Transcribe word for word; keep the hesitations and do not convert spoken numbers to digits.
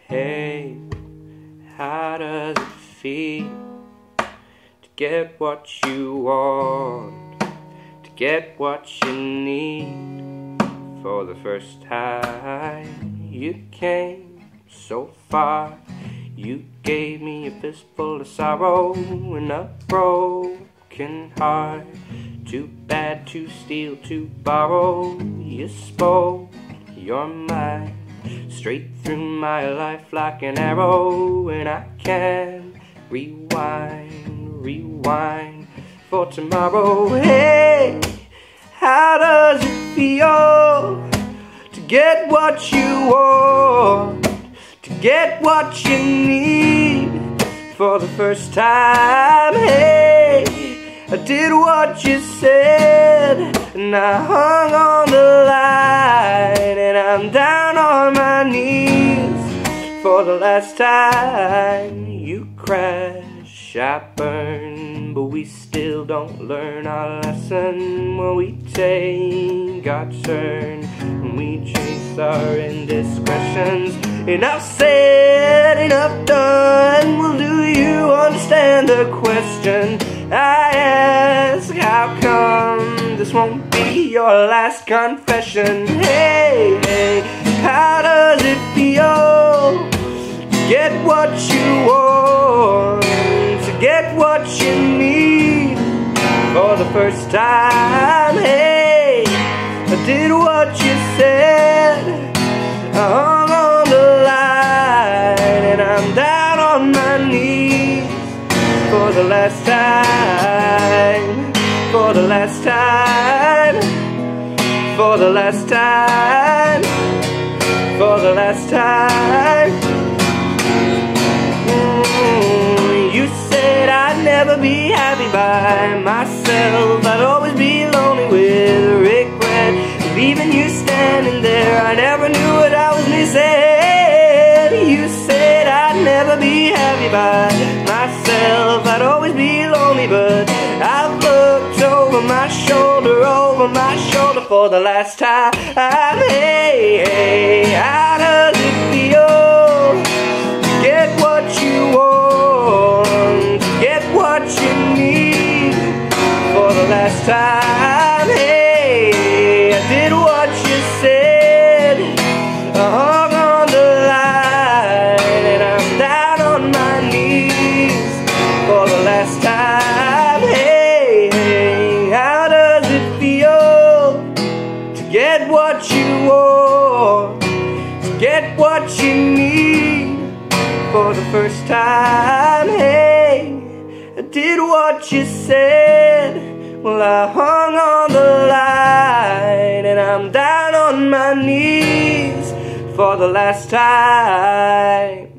Hey, how does it feel to get what you want, to get what you need? For the first time you came so far, you gave me a fistful of sorrow and a broken heart. Too bad to steal, to borrow. You spoke your mind straight through my life like an arrow, and I can't rewind, rewind for tomorrow. Hey, how does it feel to get what you want, to get what you need for the first time? Hey, I did what you said, and I hung on the line, and I'm down on my knees for the last time. You crash, I burn, but we still don't learn our lesson when we take our turn, when we chase our indiscretions. Enough said, enough done. Well, do you understand the question I ask? How come this won't be your last confession? Hey, hey, how does it feel to get what you want, to get what you need for the first time? Hey, I did what you said, I hung on the line, and I'm down on my knees for the last time, for the last time, for the last time, for the last time. Mm, you said I'd never be happy by myself, I'd always be lonely with regret. Leaving you standing there, I never knew what I was missing. You said I'd never be happy by myself, I'd always be lonely, but I've looked over my shoulder, over my shoulder for the last time. Hey, hey, how does it feel to get what you want, to get what you need for the last time? Hey, I did what you said, I hung on the line, and I'm down on my knees for the last time. Hey, hey, how does it feel to get what you want, to get what you need for the first time? Hey, I did what you said, well, I hung on the line, and I'm down on my knees for the last time.